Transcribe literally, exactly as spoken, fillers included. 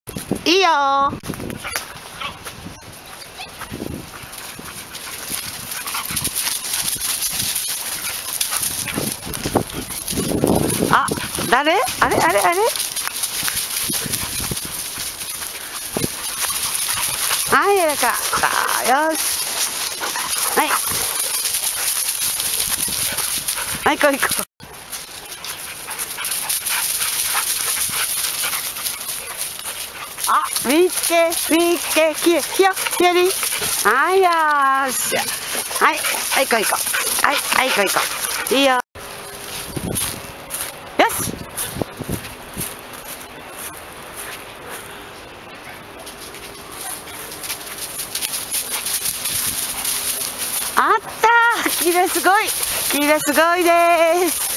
いいよー。あ、誰？あれあれあれ？はい、やらか。あ、よし。はい。はい、行こう行こう。あ、見つけ、見つけ、きれ、ひよ、ひより。はい、よーし。はい、はい、行こう行こう。はい、はい、行こう行こう。いいよ。よし。あったー。きれすごい。きれすごいです。